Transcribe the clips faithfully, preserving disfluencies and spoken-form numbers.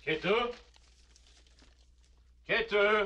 Keto? Keto?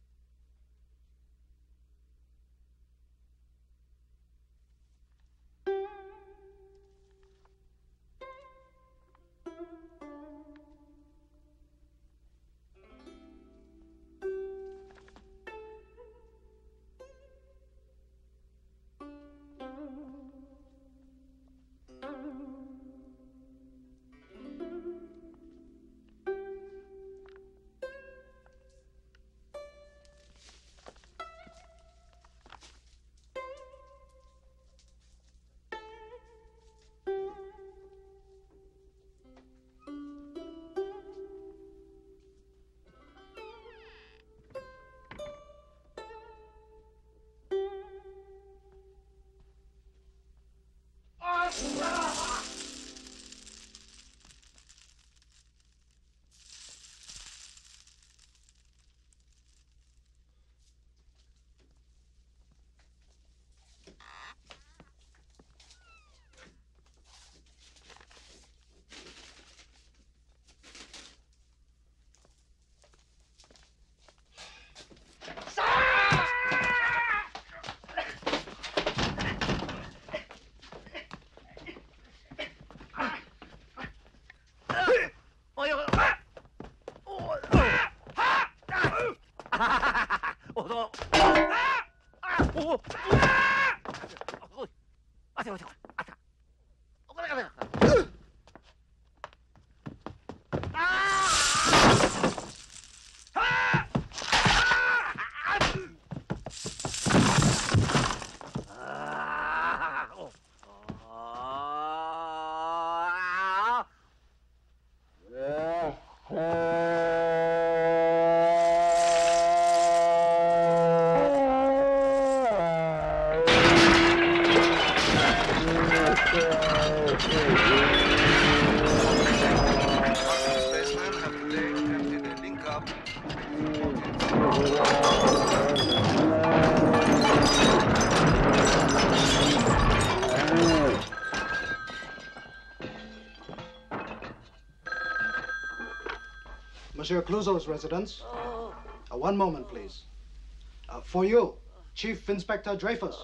Monsieur Clouseau's residence. Uh, one moment, please. Uh, for you, Chief Inspector Dreyfus.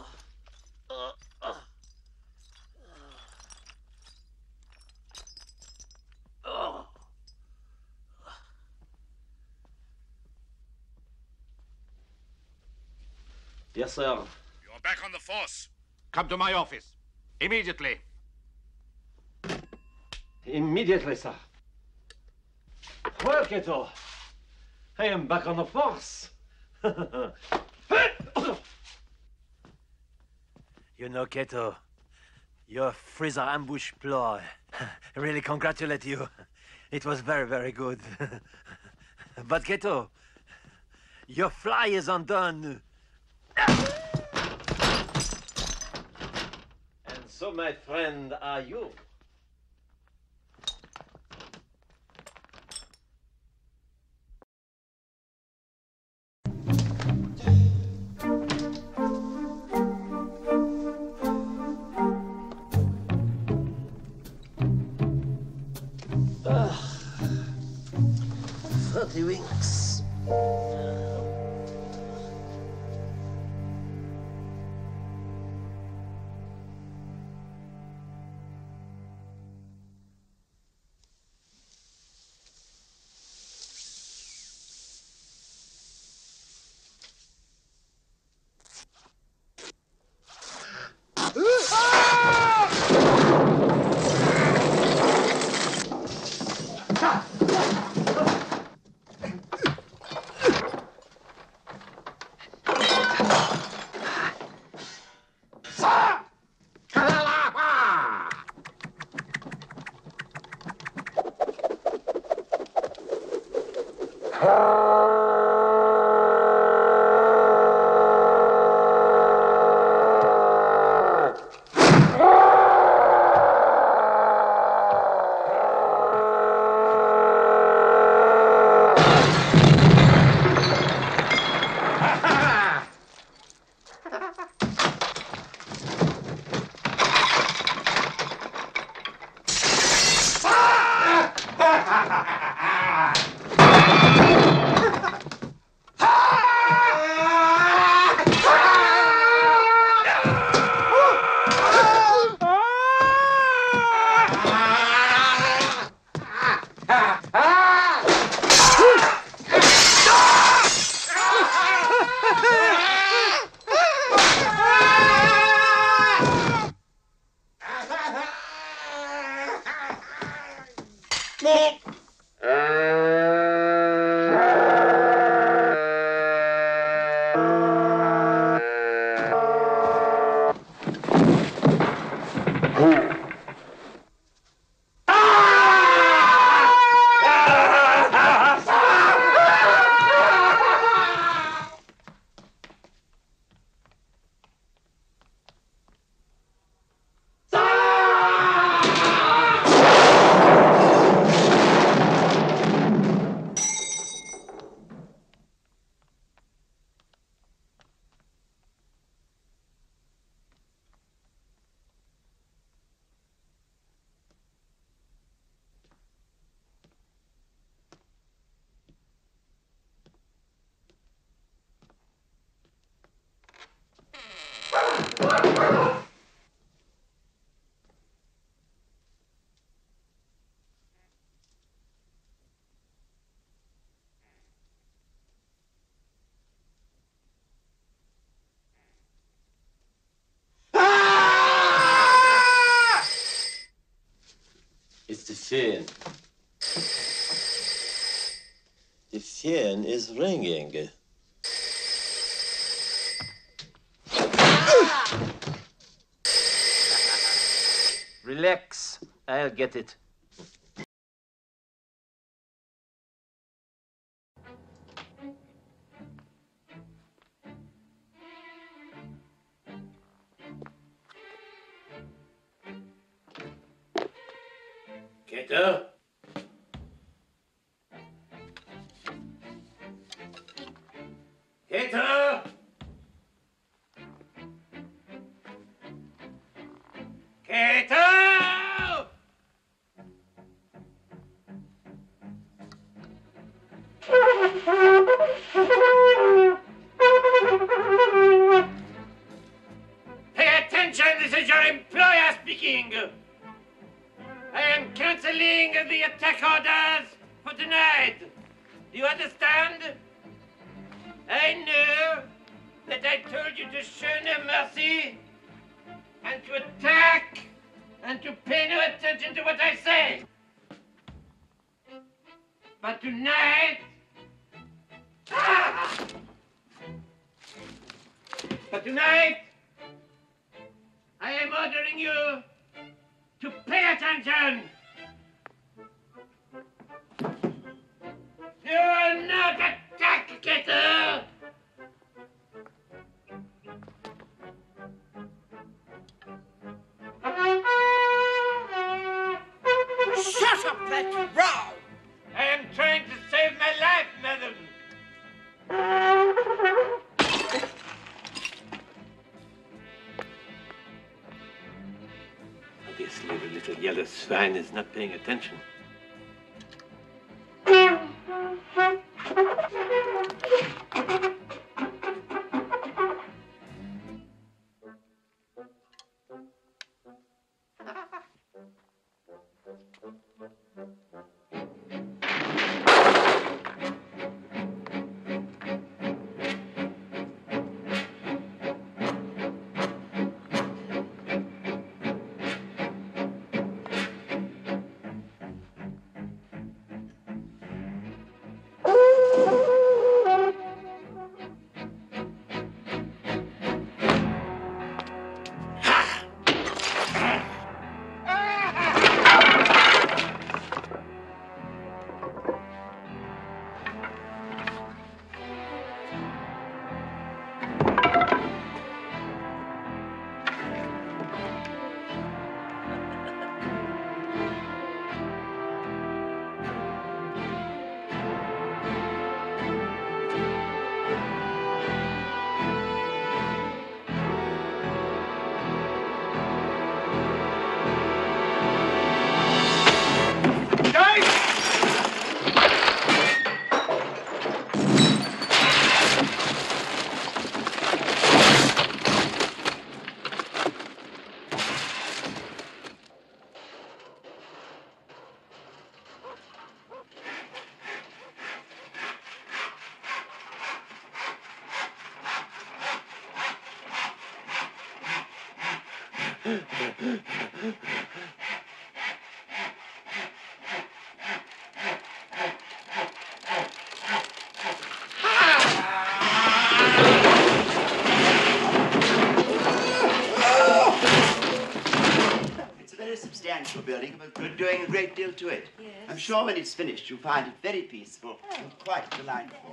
Yes, sir. You're back on the force. Come to my office. Immediately. Immediately, sir. Well, Keto, I am back on the force. You know, Keto, your freezer ambush ploy. I really congratulate you. It was very, very good. But Keto, your fly is undone. And so, my friend, are you. Thirty winks. It's the phone. The phone is ringing. Relax. I'll get it. Kato? Kato? Kato! Pay attention, this is your employer speaking. I am canceling the attack orders for tonight. Do you understand? I know that I told you to show no mercy and to attack and to pay no attention to what I say. But tonight... Ah! But tonight, I am ordering you to pay attention. You will not attack, Kato. Shut up that row! I am trying to save my life, madam. Obviously, the little yellow swine is not paying attention. It's a very substantial building, but we're doing a great deal to it. Yes. I'm sure when it's finished, you'll find it very peaceful and quite delightful.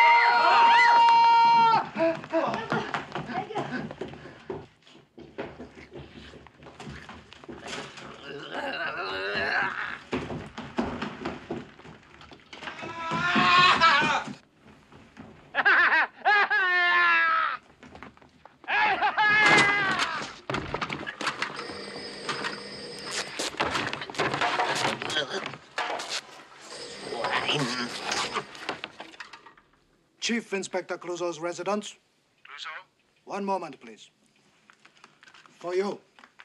Chief Inspector Clouseau's residence. Clouseau? One moment, please. For you.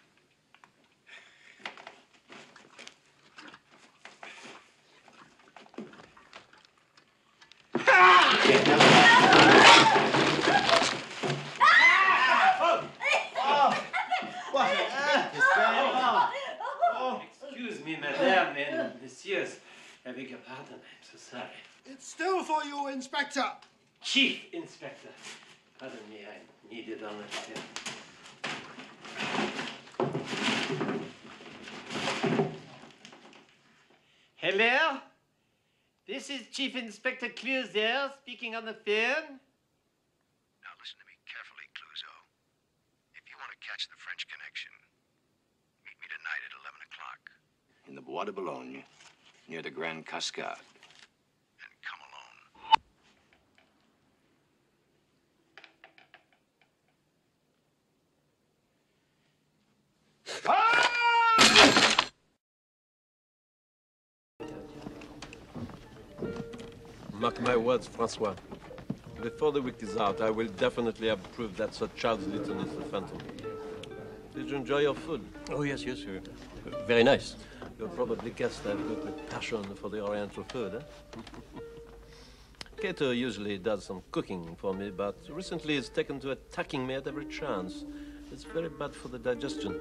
What on earth is going on? Excuse me, madame and messieurs. I beg your pardon. I'm so sorry. It's still for you, Inspector. Chief Inspector. Pardon me, I need it on the chair. Hello? This is Chief Inspector Clouseau speaking on the phone. Now listen to me carefully, Clouseau. If you want to catch the French Connection, meet me tonight at eleven o'clock. In the Bois de Boulogne, near the Grand Cascade. And come alone. Mark my words, Francois. Before the week is out, I will definitely have proved that Sir Charles Lytton is the Phantom. Did you enjoy your food? Oh, yes, yes, sir. Very nice. You'll probably guess that I've got a passion for the Oriental food, eh? Cato usually does some cooking for me, but recently he's taken to attacking me at every chance. It's very bad for the digestion.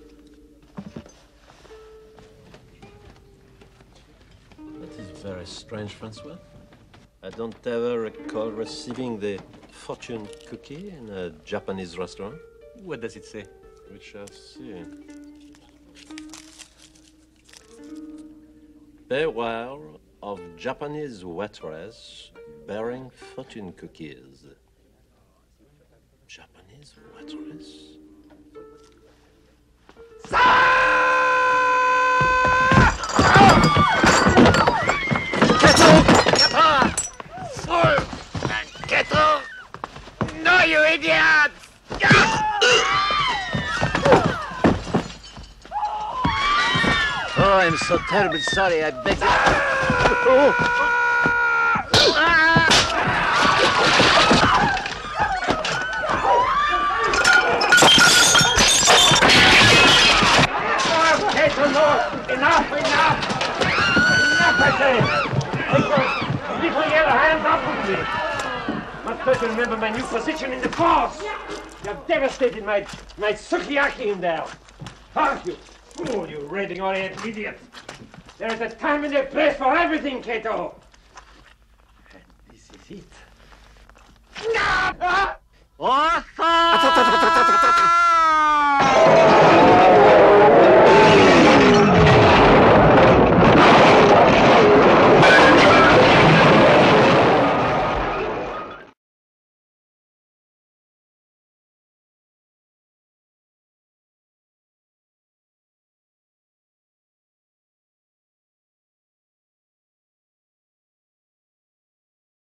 That is very strange, Francois. I don't ever recall receiving the fortune cookie in a Japanese restaurant. What does it say? We shall see. Beware of Japanese waitress bearing fortune cookies. Japanese waitress? Keto! No, you idiot! Oh, I'm so terribly sorry. I beg you. Oh. Keto, no! Enough, enough! Enough, I say! Keto, leave your hands off of me! Must try to remember my new position in the force! You've devastated my, my sukiyaki in there! Aren't you? Oh, you raving Oriental idiot! There is a time and a place for everything, Cato! And this is it. Ah! Oh,